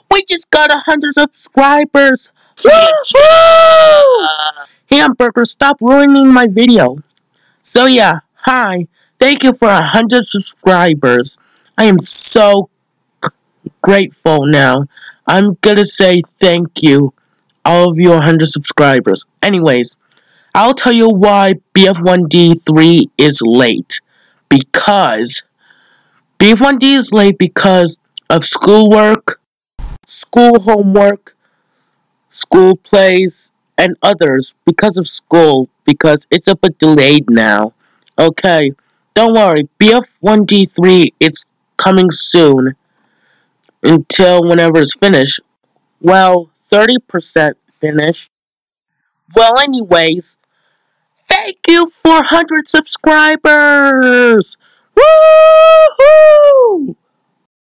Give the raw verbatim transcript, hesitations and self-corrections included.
We just got a hundred subscribers! Woohoo! Hamburger, stop ruining my video. So yeah, hi. Thank you for a hundred subscribers. I am so grateful now. I'm gonna say thank you, all of you one hundred subscribers. Anyways, I'll tell you why B F one D three is late. Because B F one D is late because of schoolwork, school homework, school plays, and others. Because of school, because it's a bit delayed now. Okay, don't worry, B F one D three is coming soon. Until whenever it's finished. Well, thirty percent finished. Well, anyways, thank you for one hundred subscribers! Woohoo!